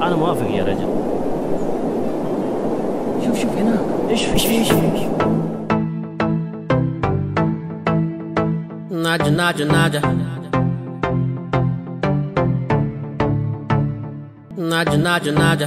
انا موافق يا رجل. شوف هناك ايش في Naja, Naja, Naja. Naja, Naja, Naja.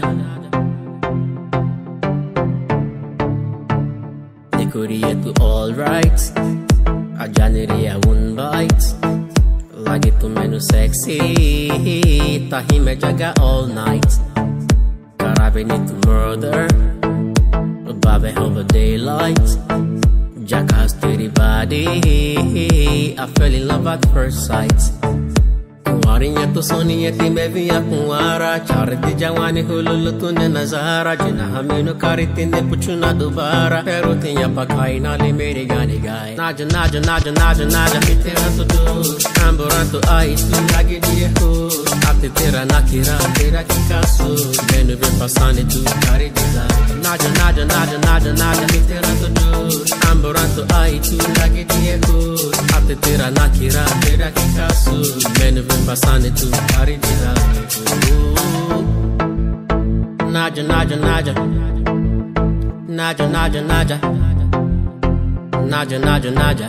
Nikuriye tu all right. Ajaniriya one bite. Lagi tu menu sexy. Tahi me jaga all night. Karabe need to murder. Babe over daylight. Jackass dirty body. I fell in love at first sight. Kuwarinya to soniya ti meviya kuwara. Charti jawani hululu tunne nazara. Jina hamino karitinde puchuna dubara. Pero tinya pakai nali mere gani gai. Naja, Naja, Naja, Naja, Naja. Mitera to do. Ambura to ice. Lagi diye ho. Ate tera nakira. Tera kikasu. Menu ve pasane tu kari design. Naja, Naja, Naja, Naja, Naja. Mitera to do. Ambura to ice. Lagi diye ho. Ate tera nakira. Tera kikasu. Menu ve pasane tu kari design. Naja, Naja, Naja. Naja, Naja, Naja. Naja, Naja, Naja.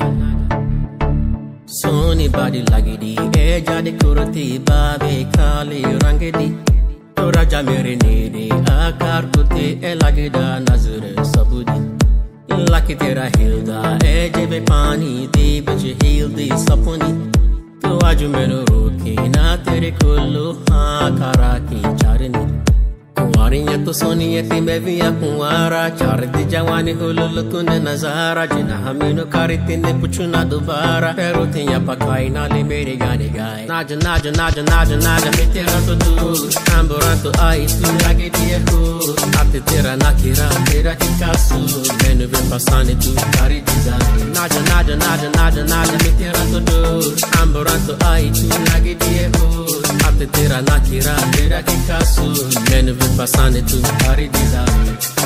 Soni body lagi di. Eja di kurti babe kali rangi di. Raja mere nede akar kutte e lagi da nazare sabudi. Laki tera hilda e jebe pani di bich hildi sapuni. Tu aju mero roki na tere kullu ha karaki charini. Kuwarinya to soniya ti meviya kuwara. Charti jawani hululu tunne nazara. Jina hamino karitinde puchuna dubara. Pero tinya pakai nali mere gani gai. Naja, Naja, Naja, Naja, Naja. Mitera to do. Ambura to ice. Lagi diye ho. Ate tera nakira. Tera kikasu. Menu ve pasane tu kari design. Naja, Naja, Naja, Naja, Naja. Mitera to do. Ambura to ice. Lagi diye ho. Ate tera nakira. Tera kikasu. Menu ve pasane tu kari design.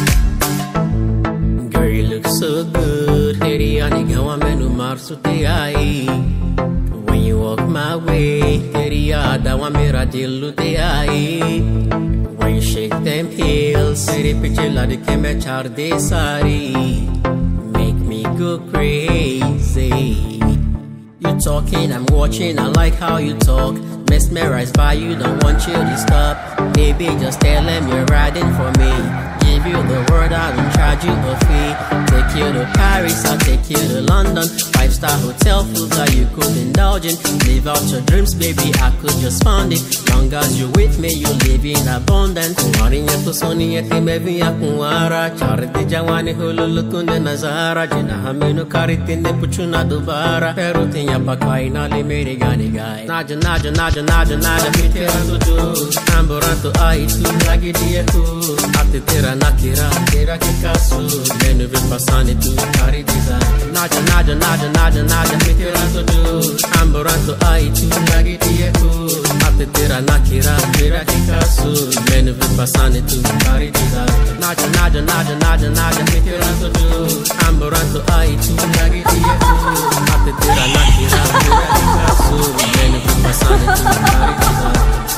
Girl, you look so good. Heriani gawa menu marsu te ai. When you walk my way, Heriada wa mera dillu te ai. When you shake them heels, Seri pichela de ke me char de sari. Make me go crazy. You talking, I'm watching, I like how you talk. Mesmerized by you, don't want you to stop. Baby, just tell them you're riding for me. Give you the word, I don't charge you a fee. Take you to Paris, I'll take you to London. 5-star hotel food that you could indulge in. Live out your dreams, baby, I could just fund it. Long as you're with me, you live in abundance. Kuwarinya to soniya ti meviya kuwara. Charti jawani hululu tunne nazara. Jina hamino karitinde puchuna dubara. Pero tinya pakai nali mere gani gai. Naja, Naja, Naja, Naja, Naja. Mitera to do. Ambura to ice. Lagi diye ho. Ate tera nakira. Tera kikasu. Menu ve pasane tu kari design. Naja, Naja, Naja, Naja, Naja. Mitera to do. Ambura to ice. Lagi diye ho. Ate tera nakira. Tera kikasu. Menu ve pasane tu kari design. Naja, Naja, Naja, Naja, Naja. Mitera to do. Ambura to ice. Lagi diye ho. Ate tera nakira. Tera kikasu. Menu ve pasane tu kari design.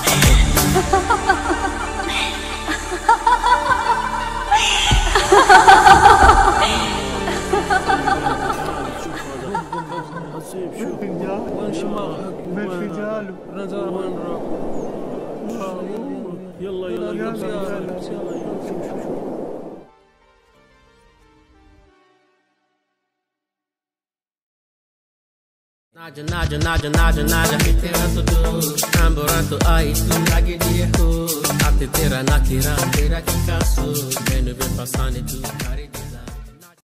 يلا يلا Naja, Naja, Naja, Naja, Naja. Mitera to do. Ambura to ice. Lagi diye ho. Ate tera nakira. Tera kikasu. Menu ve pasane tu kari.